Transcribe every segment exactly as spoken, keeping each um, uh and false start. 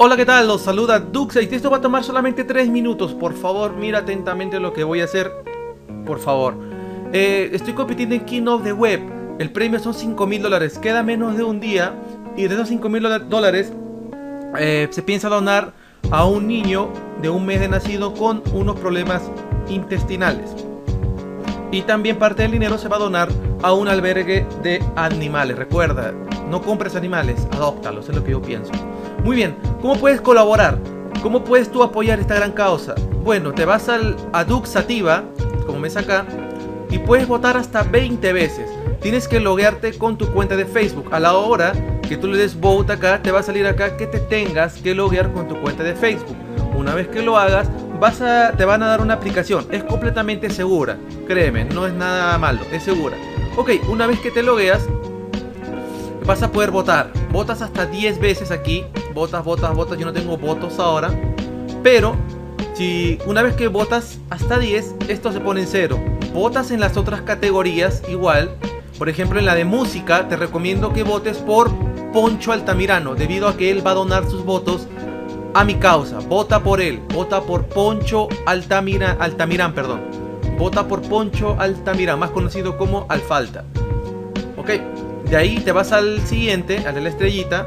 Hola, ¿qué tal? Los saluda Duxate y esto va a tomar solamente tres minutos. Por favor, mira atentamente lo que voy a hacer. Por favor. Eh, estoy compitiendo en King of the Web. El premio son cinco mil dólares. Queda menos de un día. Y de esos cinco mil dólares eh, se piensa donar a un niño de un mes de nacido con unos problemas intestinales. Y también parte del dinero se va a donar a un albergue de animales. Recuerda, no compres animales, adóptalos, es lo que yo pienso. Muy bien, ¿cómo puedes colaborar? ¿Cómo puedes tú apoyar esta gran causa? Bueno, te vas al, a Duxativa, como ves acá, y puedes votar hasta veinte veces. Tienes que loguearte con tu cuenta de Facebook. A la hora que tú le des vote acá, te va a salir acá que te tengas que loguear con tu cuenta de Facebook. Una vez que lo hagas, vas a, te van a dar una aplicación. Es completamente segura, créeme, no es nada malo, es segura. Ok, una vez que te logueas, vas a poder votar. Votas hasta diez veces aquí. Votas, votas, votas. Yo no tengo votos ahora. Pero si una vez que votas hasta diez, esto se pone en cero. Votas en las otras categorías igual. Por ejemplo, en la de música te recomiendo que votes por Poncho Altamirano, debido a que él va a donar sus votos a mi causa. Vota por él. Vota por Poncho Altamira, Altamirán, perdón. Vota por Poncho Altamirán, más conocido como Alfalta. Ok. De ahí te vas al siguiente, al de la estrellita.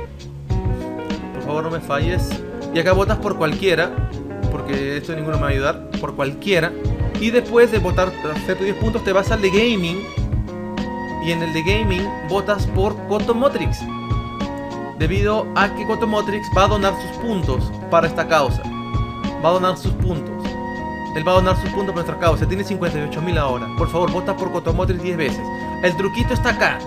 Por favor, no me falles. Y acá votas por cualquiera, porque esto ninguno me va a ayudar. Por cualquiera. Y después de votar, hacer tus diez puntos, te vas al de gaming. Y en el de gaming votas por Cotomotrix, debido a que Cotomotrix va a donar sus puntos para esta causa. Va a donar sus puntos. Él va a donar sus puntos para nuestra causa. Tiene cincuenta y ocho mil ahora. Por favor, vota por Cotomotrix diez veces. El truquito está acá.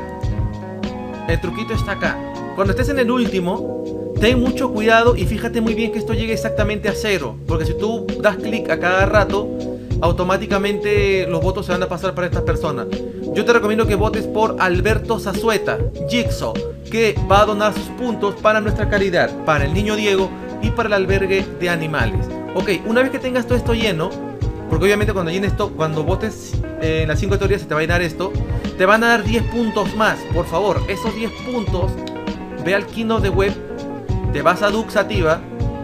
El truquito está acá. Cuando estés en el último, ten mucho cuidado y fíjate muy bien que esto llegue exactamente a cero. Porque si tú das clic a cada rato, automáticamente los votos se van a pasar para estas personas. Yo te recomiendo que votes por Alberto Zazueta, Jigsaw, que va a donar sus puntos para nuestra caridad, para el niño Diego y para el albergue de animales. Ok, una vez que tengas todo esto lleno, porque obviamente cuando llenes esto, cuando votes eh, en las cinco teorías se te va a llenar esto, te van a dar diez puntos más. Por favor, esos diez puntos, ve al King of the Web, te vas a Duxativa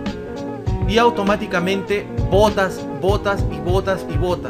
y automáticamente votas, votas y votas y votas.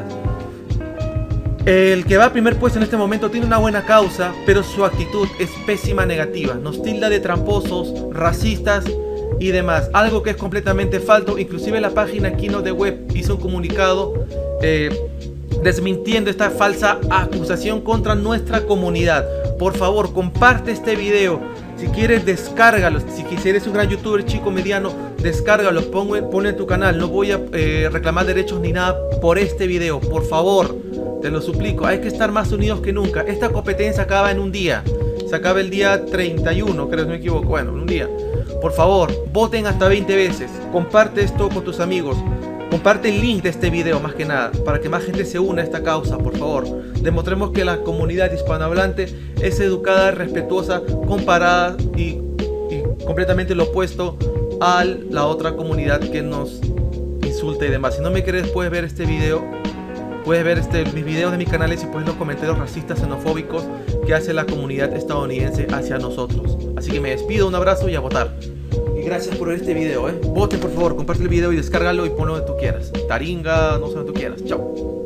El que va a primer puesto en este momento tiene una buena causa, pero su actitud es pésima, negativa. Nos tilda de tramposos, racistas y demás. Algo que es completamente falso. Inclusive la página King of the Web hizo un comunicado eh, desmintiendo esta falsa acusación contra nuestra comunidad. Por favor, comparte este video. Si quieres, descárgalo. Si eres un gran youtuber, chico, mediano, descárgalo, ponlo, ponlo en tu canal. No voy a eh, reclamar derechos ni nada por este video. Por favor, te lo suplico. Hay que estar más unidos que nunca. Esta competencia acaba en un día. Se acaba el día treinta y uno, creo, si no me equivoco. Bueno, en un día. Por favor, voten hasta veinte veces. Comparte esto con tus amigos. Comparte el link de este video, más que nada, para que más gente se una a esta causa, por favor. Demostremos que la comunidad hispanohablante es educada, respetuosa, comparada y, y completamente lo opuesto a la otra comunidad que nos insulta y demás. Si no me crees, puedes ver este video, puedes ver este, mis videos de mis canales y puedes los comentarios racistas, xenofóbicos que hace la comunidad estadounidense hacia nosotros. Así que me despido, un abrazo y a votar. Gracias por ver este video, eh. Voten por favor, comparte el video y descárgalo y ponlo donde tú quieras. Taringa, no sé donde tú quieras. Chao.